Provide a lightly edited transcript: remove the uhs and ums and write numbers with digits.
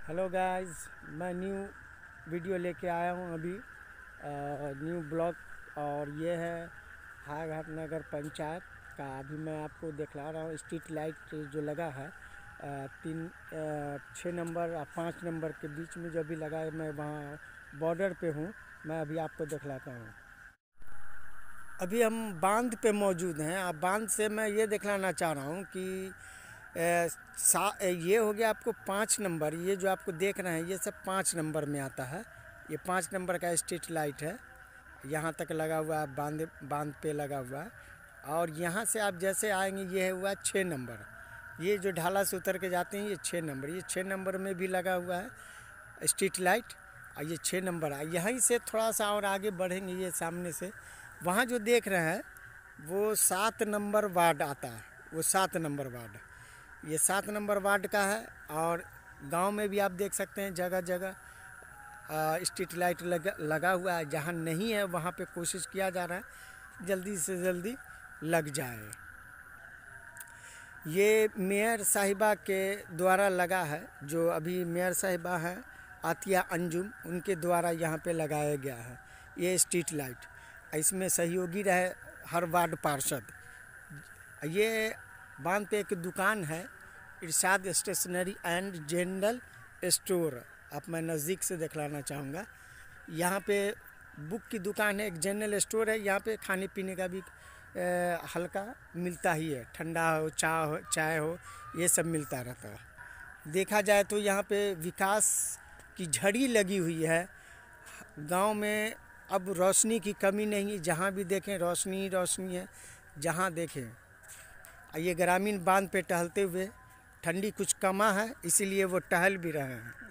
Hello guys, मैं new video लेके आया हूँ अभी न्यू ब्लॉग। और ये है हायाघाट नगर पंचायत का। अभी मैं आपको दिखला रहा हूँ स्ट्रीट लाइट जो लगा है 6 नंबर और 5 नंबर के बीच में जो भी लगा है। मैं वहाँ बॉर्डर पे हूँ। मैं अभी आपको दिखलाता हूँ। अभी हम बांध पे मौजूद हैं। अब बांध से मैं ये दिखलाना चाह रहा हूँ कि ये हो गया आपको 5 नंबर। ये जो आपको देख रहे हैं ये सब 5 नंबर में आता है। ये 5 नंबर का स्ट्रीट लाइट है। यहाँ तक लगा हुआ है, बांध बांध पे लगा हुआ है। और यहाँ से आप जैसे आएंगे ये हुआ 6 नंबर। ये जो ढाला से उतर के जाते हैं ये 6 नंबर। ये 6 नंबर में भी लगा हुआ है स्ट्रीट लाइट। और ये 6 नंबर है। यहीं से थोड़ा सा और आगे बढ़ेंगे ये सामने से, वहाँ जो देख रहे हैं वो 7 नंबर वार्ड आता है। वो 7 नंबर वार्ड, ये 7 नंबर वार्ड का है। और गांव में भी आप देख सकते हैं जगह जगह स्ट्रीट लाइट लगा हुआ है। जहां नहीं है वहां पे कोशिश किया जा रहा है जल्दी से जल्दी लग जाए। ये मेयर साहिबा के द्वारा लगा है। जो अभी मेयर साहिबा हैं आतिया अंजुम, उनके द्वारा यहाँ पे लगाया गया है ये स्ट्रीट लाइट। इसमें सहयोगी रहे हर वार्ड पार्षद। ये बांध पे एक दुकान है, Irshad stationery and general store. आप मैं नज़दीक से दिखलाना चाहूँगा। यहाँ पे बुक की दुकान है, एक जनरल स्टोर है। यहाँ पे खाने पीने का भी हल्का मिलता ही है। ठंडा हो, चाय हो, ये सब मिलता रहता है। देखा जाए तो यहाँ पे विकास की झड़ी लगी हुई है। गांव में अब रोशनी की कमी नहीं, जहाँ भी देखें रोशनी रोशनी है जहाँ देखें। ये ग्रामीण बांध पे टहलते हुए ठंडी कुछ कमा है, इसीलिए वो टहल भी रहे हैं।